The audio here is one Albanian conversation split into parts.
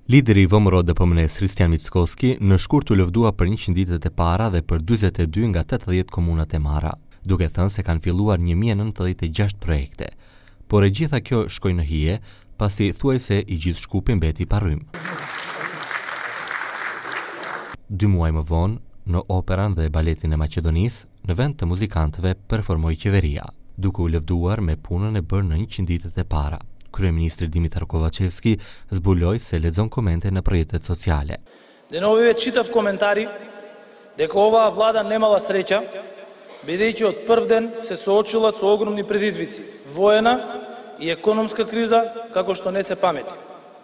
Lideri i VMRO-DPM-s Hristian Mickoski në shkurt u lëvdua për 100 ditët e para dhe për 42 nga 80 komunat e Mara, duke thënë se kanë filluar 1096 projekte. Por e gjitha kjo shkoi në hije, pasi thuajse i gjithë Shkupi mbeti pa rrymë. 2 muaj më vonë, në Operan dhe Baletin e Maqedonisë, në vend të muzikantëve performoi qeveria, duke u lëvduar me punën e bërë në 100 ditët e para. Kryeministri Dimitar Kovacevski zbuloi se lexon komente në rrjetet sociale. Деновиве читав коментари дека оваа влада немала среќа, бидејќи од прв ден се соочила со огромни предизвици, воена и економска криза, како што не се памети.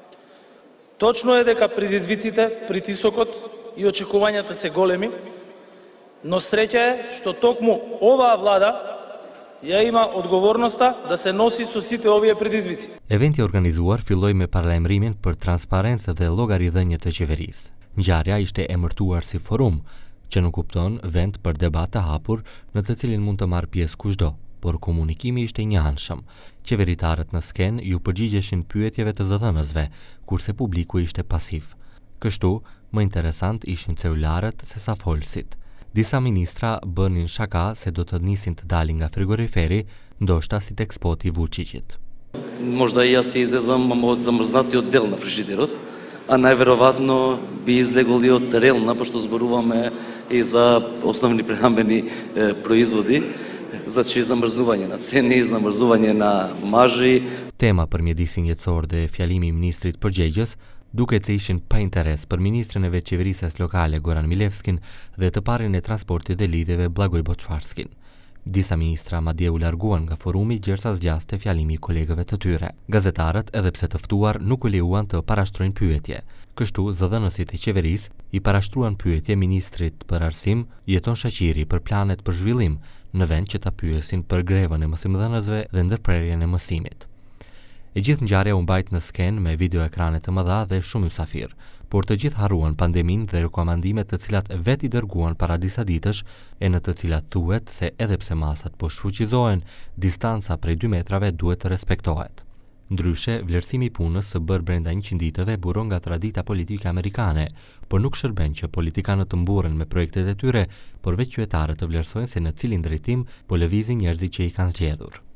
Точно е дека предизвиците, притисокот и очекувањата се големи, но среќа е што токму оваа влада ja ima odgovornosta da se nosi со сите овие предизвици. Eventi organizuar filloi me paralajmërimin për transparencë dhe llogaridhënie të qeverisë. Ngjarja ishte emërtuar si forum, që nuk kupton vend për debat të hapur në të cilin mund të marrë pjesë kushdo, por komunikimi ishte i njëanshëm. Qeveritarët në skenë ju përgjigjeshin pyetjeve të zëdhënësve, kurse publiku ishte pasiv. Kështu, më interesant ishin celularët se sa folësit. Disa ministra bënin shaka se do të nisin të dalin nga frigoriferi, ndoshta si tek spoti i Vučićit. Možda i ja se izlezam od zamrznatijот дел на фрижидерот, а најверојатно би излегол и од релна, пошто зборуваме и за основни прехранбени производи, значи замрзнување на цени, замрзнување на маржи. Tema për mjedisin jetësor dhe fjalimi i ministrit përgjegjës duket se ishin pa interes për ministrin e veçeverisjes lokale Goran Milevskin dhe të parin e transportit dhe lidhjeve Blagoj Boçvarskin. Disa ministra madje u larguan nga forumi gjersa zgjaste fjalimi i kolegëve të tyre. Gazetarët, edhe pse të ftuar, nuk u lejuan të parashtrojnë pyetje. Kështu, zëdhënësit e qeverisë i parashtruan pyetje ministrit për arsim Jeton Shaqiri për planet për zhvillim, në vend që ta pyesin për grevën e mësimdhënësve dhe ndërprerjen e mësimit. E gjithë ngjarja u mbajt në skenë me videoekrane të mëdha dhe shumë mysafir, por të gjithë harruan pandeminë dhe rekomandimet të cilat vetë i dërguan para disa ditësh e në të cilat thuhet se edhe pse masat po shfuqizohen, distanca prej 2 metrave duhet të respektohet. Ndryshe, vlerësimi i punës së bërë brenda 100 ditëve buron nga tradita politike amerikane, por nuk shërben që politikanët të mburren me projektet e tyre, por veç qytetarët të vlerësojnë se në cilin drejtim po lëvizin njerëzit që i kanë zgjedhur.